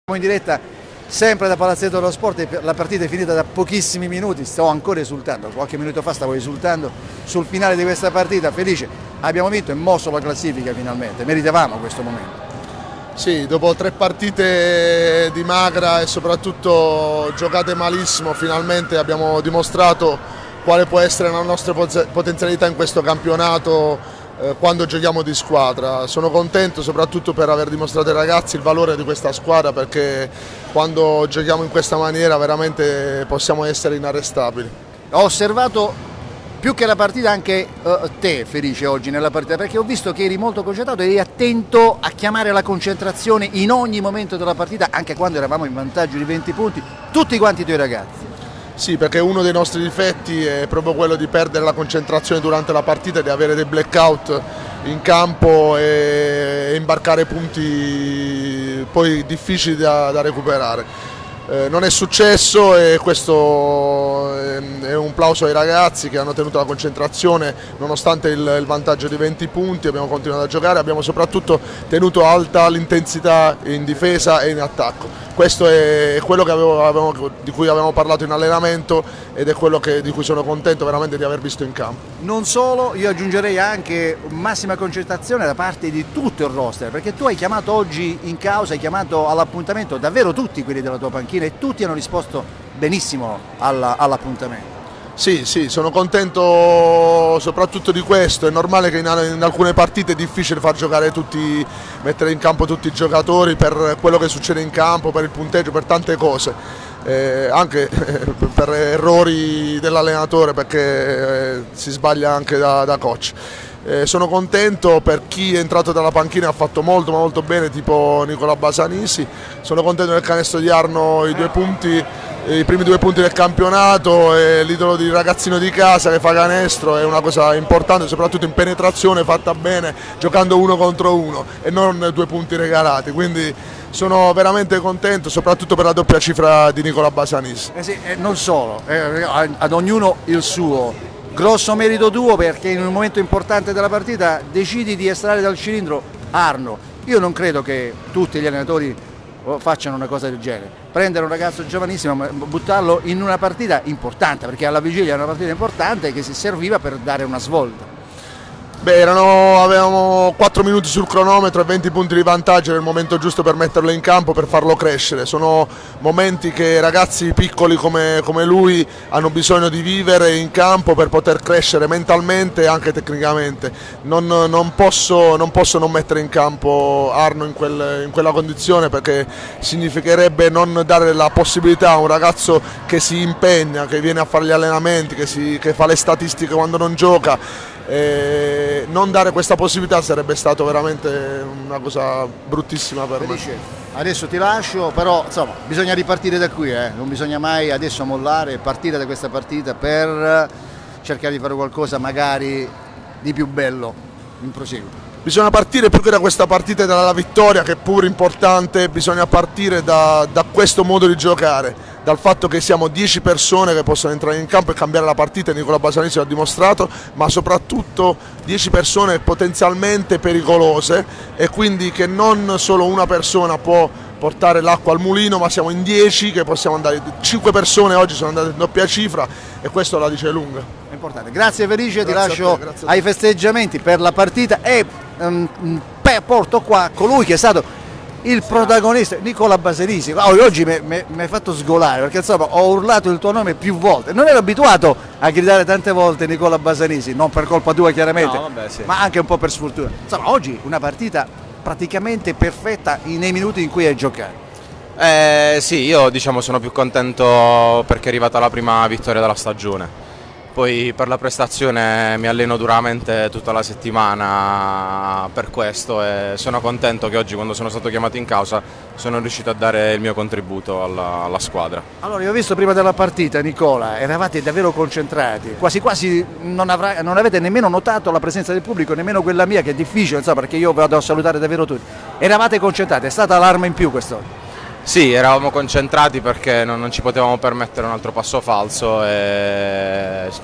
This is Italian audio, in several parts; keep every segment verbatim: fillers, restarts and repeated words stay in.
In diretta sempre da Palazzetto dello Sport, la partita è finita da pochissimi minuti, sto ancora esultando, qualche minuto fa stavo esultando sul finale di questa partita, felice, abbiamo vinto e mosso la classifica finalmente, meritavamo questo momento. Sì, dopo tre partite di magra e soprattutto giocate malissimo, finalmente abbiamo dimostrato quale può essere la nostra potenzialità in questo campionato quando giochiamo di squadra. Sono contento soprattutto per aver dimostrato ai ragazzi il valore di questa squadra, perché quando giochiamo in questa maniera veramente possiamo essere inarrestabili. Ho osservato più che la partita anche uh, te Felice oggi nella partita, perché ho visto che eri molto concentrato, eri attento a chiamare la concentrazione in ogni momento della partita, anche quando eravamo in vantaggio di venti punti, tutti quanti i tuoi ragazzi. Sì, perché uno dei nostri difetti è proprio quello di perdere la concentrazione durante la partita, di avere dei blackout in campo e imbarcare punti poi difficili da, da recuperare. Eh, non è successo e questo è un plauso ai ragazzi che hanno tenuto la concentrazione nonostante il, il vantaggio di venti punti, abbiamo continuato a giocare, abbiamo soprattutto tenuto alta l'intensità in difesa e in attacco. Questo è quello che avevo, avevo, di cui avevamo parlato in allenamento ed è quello che, di cui sono contento veramente di aver visto in campo. Non solo, io aggiungerei anche massima concentrazione da parte di tutto il roster, perché tu hai chiamato oggi in causa, hai chiamato all'appuntamento davvero tutti quelli della tua panchina e tutti hanno risposto benissimo all'appuntamento. Sì, sì, sono contento soprattutto di questo, è normale che in, in alcune partite è difficile far giocare tutti, mettere in campo tutti i giocatori per quello che succede in campo, per il punteggio, per tante cose, eh, anche per errori dell'allenatore, perché eh, si sbaglia anche da, da coach. Eh, sono contento per chi è entrato dalla panchina e ha fatto molto molto bene, tipo Nicola Basanisi, sono contento del canestro di Arno, i due punti, i primi due punti del campionato, e l'idolo di ragazzino di casa che fa canestro è una cosa importante, soprattutto in penetrazione fatta bene, giocando uno contro uno e non due punti regalati, quindi sono veramente contento soprattutto per la doppia cifra di Nicola Basanisi. Eh sì, eh, non solo, eh, ad ognuno il suo. Grosso merito tuo, perché in un momento importante della partita decidi di estrarre dal cilindro Arno. Io non credo che tutti gli allenatori facciano una cosa del genere, prendere un ragazzo giovanissimo e buttarlo in una partita importante, perché alla vigilia è una partita importante che si serviva per dare una svolta. Beh, erano, avevamo quattro minuti sul cronometro e venti punti di vantaggio, era il momento giusto per metterlo in campo, per farlo crescere. Sono momenti che ragazzi piccoli come, come lui hanno bisogno di vivere in campo per poter crescere mentalmente e anche tecnicamente. Non, non, posso, non posso non mettere in campo Arno in, quel, in quella condizione, perché significherebbe non dare la possibilità a un ragazzo che si impegna, che viene a fare gli allenamenti, che, si, che fa le statistiche quando non gioca. E non dare questa possibilità sarebbe stato veramente una cosa bruttissima per Felice, me. adesso ti lascio, però insomma bisogna ripartire da qui, eh? Non bisogna mai adesso mollare, partire da questa partita per cercare di fare qualcosa magari di più bello in proseguo. Bisogna partire più che da questa partita e dalla vittoria, che è pure importante, bisogna partire da, da questo modo di giocare, dal fatto che siamo dieci persone che possono entrare in campo e cambiare la partita, Nicola Basanisi l'ha dimostrato, ma soprattutto dieci persone potenzialmente pericolose, e quindi che non solo una persona può portare l'acqua al mulino, ma siamo in dieci che possiamo andare, cinque persone oggi sono andate in doppia cifra e questo la dice lunga. È importante. Grazie Felice, grazie ti lascio te, ai festeggiamenti per la partita e um, porto qua colui che è stato il protagonista, Nicola Basanisi. Oh, oggi mi hai fatto sgolare, perché insomma ho urlato il tuo nome più volte, non ero abituato a gridare tante volte Nicola Basanisi, non per colpa tua chiaramente, no, vabbè, sì, ma anche un po' per sfortuna. Insomma oggi una partita praticamente perfetta nei minuti in cui hai giocato. Eh, sì, io diciamo sono più contento perché è arrivata la prima vittoria della stagione. Poi per la prestazione mi alleno duramente tutta la settimana per questo e sono contento che oggi, quando sono stato chiamato in causa, sono riuscito a dare il mio contributo alla, alla squadra. Allora, io ho visto prima della partita, Nicola, eravate davvero concentrati, quasi quasi non, avrà, non avete nemmeno notato la presenza del pubblico, nemmeno quella mia, che è difficile, insomma, perché io vado a salutare davvero tutti. Eravate concentrati, è stata l'arma in più quest'oggi. Sì, eravamo concentrati perché non, non ci potevamo permettere un altro passo falso e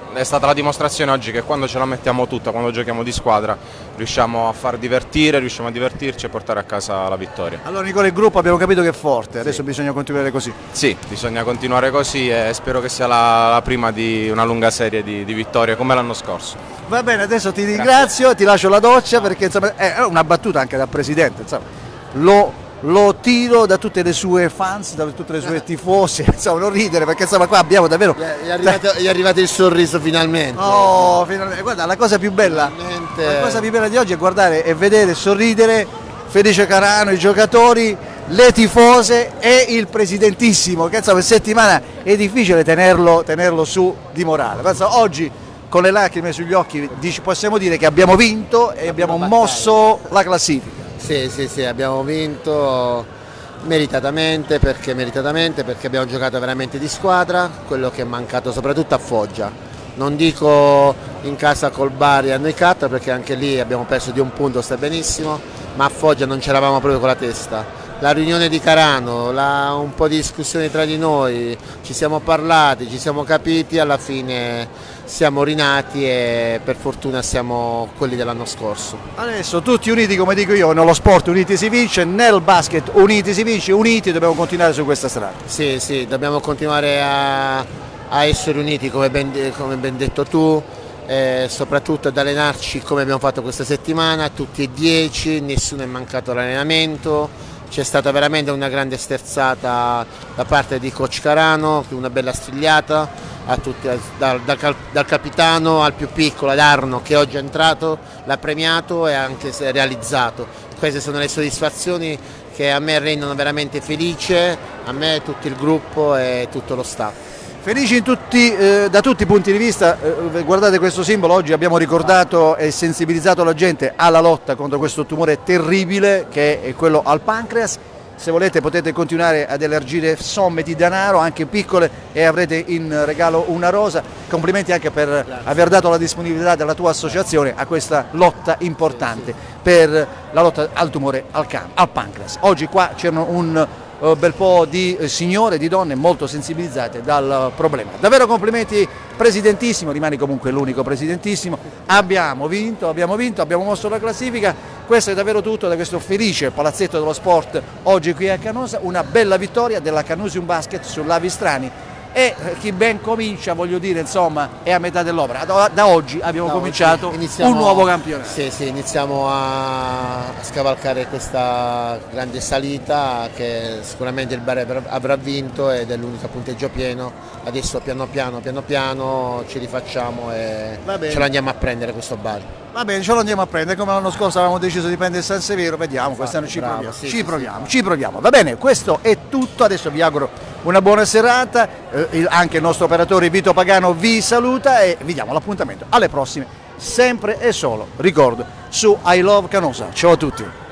è stata la dimostrazione oggi che quando ce la mettiamo tutta, quando giochiamo di squadra, riusciamo a far divertire, riusciamo a divertirci e portare a casa la vittoria. Allora Nicola, il gruppo abbiamo capito che è forte, adesso sì, bisogna continuare così. Sì, bisogna continuare così e spero che sia la, la prima di una lunga serie di, di vittorie come l'anno scorso. Va bene, adesso ti ringrazio, ti lascio la doccia perché insomma, è una battuta anche dal Presidente, insomma, lo... lo tiro da tutte le sue fans, da tutte le sue tifose, insomma non ridere perché insomma qua abbiamo davvero... È arrivato, è arrivato il sorriso finalmente. Oh, finalmente. Guarda, la cosa più bella, finalmente. La cosa più bella di oggi è guardare e vedere sorridere Felice Carano, i giocatori, le tifose e il presidentissimo, che insomma in settimana è difficile tenerlo, tenerlo su di morale. Penso, oggi con le lacrime sugli occhi possiamo dire che abbiamo vinto e abbiamo mosso la classifica. Sì, sì, sì, abbiamo vinto meritatamente perché, meritatamente perché abbiamo giocato veramente di squadra, quello che è mancato soprattutto a Foggia. Non dico in casa col Bari a Noicatta perché anche lì abbiamo perso di un punto, sta benissimo, ma a Foggia non c'eravamo proprio con la testa. La riunione di Carano, la, un po' di discussioni tra di noi, ci siamo parlati, ci siamo capiti, alla fine siamo rinati e per fortuna siamo quelli dell'anno scorso. Adesso tutti uniti, come dico io, nello sport uniti si vince, nel basket uniti si vince, uniti dobbiamo continuare su questa strada. Sì, sì, dobbiamo continuare a, a essere uniti come ben, come ben detto tu, eh, soprattutto ad allenarci come abbiamo fatto questa settimana, tutti e dieci, nessuno è mancato all'allenamento. C'è stata veramente una grande sterzata da parte di coach Carano, una bella strigliata a tutti, dal, dal, dal capitano al più piccolo, ad Arno che oggi è entrato, l'ha premiato e anche realizzato. Queste sono le soddisfazioni che a me rendono veramente felice, a me, tutto il gruppo e tutto lo staff. Felici in tutti, eh, da tutti i punti di vista, eh, guardate questo simbolo, oggi abbiamo ricordato e sensibilizzato la gente alla lotta contro questo tumore terribile che è quello al pancreas. Se volete potete continuare ad elargire somme di denaro, anche piccole, e avrete in regalo una rosa. Complimenti anche per Grazie. aver dato la disponibilità della tua associazione a questa lotta importante sì, sì. per la lotta al tumore al, al pancreas. Oggi qua c'erano un Uh, bel po' di uh, signore, di donne molto sensibilizzate dal uh, problema. Davvero complimenti presidentissimo, rimani comunque l'unico presidentissimo, abbiamo vinto, abbiamo vinto, abbiamo mosso la classifica, questo è davvero tutto da questo felice palazzetto dello sport oggi qui a Canosa, una bella vittoria della Canusium Basket sull'Avistrani e chi ben comincia, voglio dire, insomma, è a metà dell'opera. Da, da oggi abbiamo da cominciato oggi iniziamo, un nuovo campionato. Sì, sì, iniziamo a, a scavalcare questa grande salita che sicuramente il Bari avrà vinto ed è l'unico punteggio pieno. Adesso piano piano, piano piano ci rifacciamo e ce l'andiamo a prendere questo Bari. Va bene, ce lo andiamo a prendere, come l'anno scorso avevamo deciso di prendere San Severo, vediamo, esatto, quest'anno ci bravo, proviamo, sì, ci sì, proviamo, sì. ci proviamo. Va bene, questo è tutto, adesso vi auguro una buona serata, eh, anche il nostro operatore Vito Pagano vi saluta e vi diamo l'appuntamento alle prossime, sempre e solo, ricordo, su I Love Canosa. Ciao a tutti.